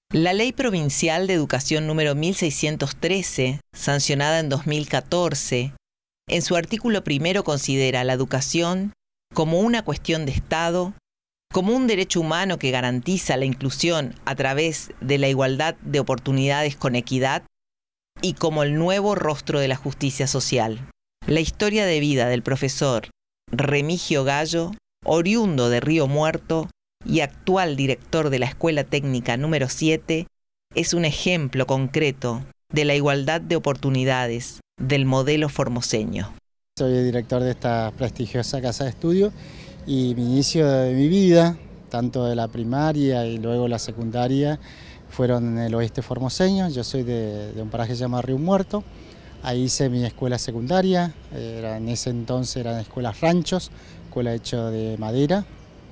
La Ley Provincial de Educación número 1613, sancionada en 2014, en su artículo primero considera la educación como una cuestión de Estado, como un derecho humano que garantiza la inclusión a través de la igualdad de oportunidades con equidad y como el nuevo rostro de la justicia social. La historia de vida del profesor Remigio Gallo, oriundo de Río Muerto y actual director de la Escuela Técnica número 7, es un ejemplo concreto de la igualdad de oportunidades del modelo formoseño. Soy el director de esta prestigiosa casa de estudio y mi inicio de mi vida, tanto de la primaria y luego la secundaria, fueron en el oeste formoseño. Yo soy de un paraje llamado Río Muerto. Ahí hice mi escuela secundaria, en ese entonces eran escuelas ranchos, escuela hecha de madera.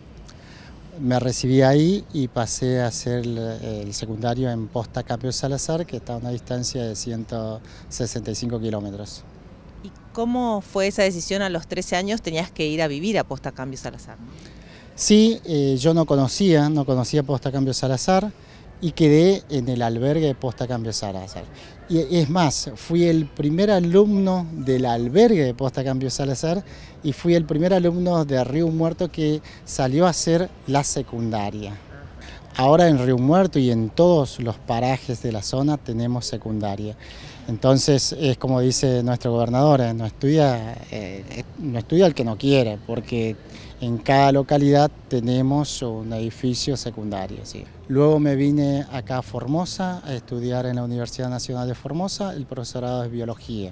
Me recibí ahí y pasé a hacer el secundario en Posta Cambio Salazar, que está a una distancia de 165 kilómetros. ¿Y cómo fue esa decisión? A los 13 años tenías que ir a vivir a Posta Cambio Salazar, ¿no? Sí, yo no conocía Posta Cambio Salazar y quedé en el albergue de Posta Cambio Salazar. Y es más, fui el primer alumno del albergue de Posta Cambio Salazar y fui el primer alumno de Río Muerto que salió a hacer la secundaria. Ahora en Río Muerto y en todos los parajes de la zona tenemos secundaria. Entonces es como dice nuestro gobernador, no estudia el que no quiere, porque en cada localidad tenemos un edificio secundario. Sí. Luego me vine acá a Formosa a estudiar en la Universidad Nacional de Formosa el profesorado de Biología.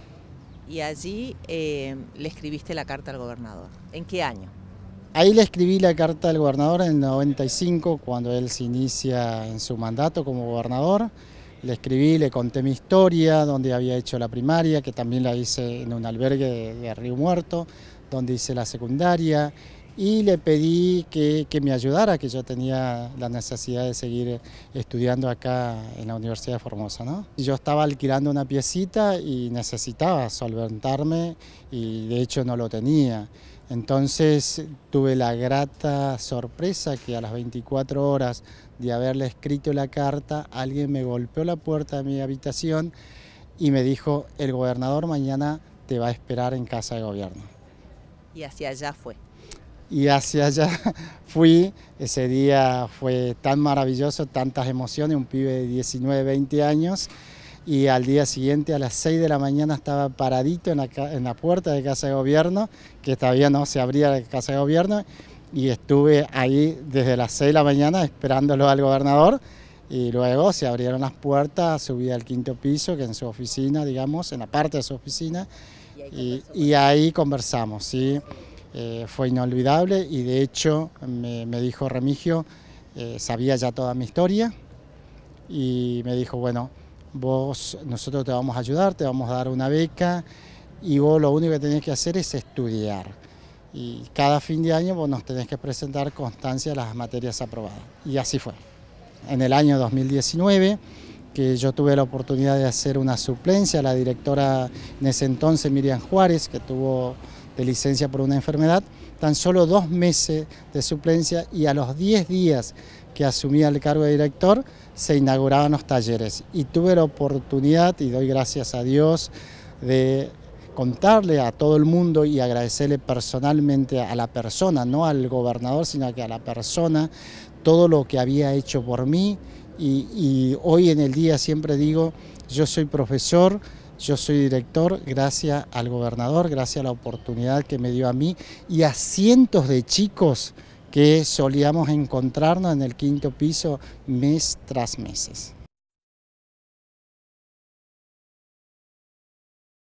Y allí le escribiste la carta al gobernador. ¿En qué año? Ahí le escribí la carta al gobernador en el 95, cuando él se inicia en su mandato como gobernador. Le escribí, le conté mi historia, donde había hecho la primaria, que también la hice en un albergue de Río Muerto, donde hice la secundaria, y le pedí que me ayudara, que yo tenía la necesidad de seguir estudiando acá en la Universidad de Formosa, ¿no? Yo estaba alquilando una piecita y necesitaba solventarme, y de hecho no lo tenía. Entonces tuve la grata sorpresa que a las 24 horas de haberle escrito la carta, alguien me golpeó la puerta de mi habitación y me dijo: el gobernador mañana te va a esperar en casa de gobierno. Y hacia allá fue. Y hacia allá fui. Ese día fue tan maravilloso, tantas emociones, un pibe de 19, 20 años. Y al día siguiente a las 6 de la mañana estaba paradito en la puerta de Casa de Gobierno, que todavía no se abría la Casa de Gobierno, y estuve ahí desde las 6 de la mañana esperándolo al gobernador, y luego se abrieron las puertas, subí al 5º piso, que en su oficina, digamos, en la parte de su oficina, y ahí conversamos, ¿sí? Fue inolvidable, y de hecho me dijo Remigio, sabía ya toda mi historia, y me dijo: bueno, nosotros te vamos a ayudar, te vamos a dar una beca y vos lo único que tenés que hacer es estudiar. Y cada fin de año vos nos tenés que presentar constancia de las materias aprobadas. Y así fue. En el año 2019, que yo tuve la oportunidad de hacer una suplencia, la directora en ese entonces, Miriam Juárez, que tuvo de licencia por una enfermedad, tan solo 2 meses de suplencia, y a los 10 días que asumía el cargo de director, se inauguraban los talleres. Y tuve la oportunidad, y doy gracias a Dios, de contarle a todo el mundo y agradecerle personalmente a la persona, no al gobernador, sino que a la persona, todo lo que había hecho por mí. Y hoy en el día siempre digo: yo soy profesor, yo soy director gracias al gobernador, gracias a la oportunidad que me dio a mí y a cientos de chicos que solíamos encontrarnos en el 5º piso mes tras mes.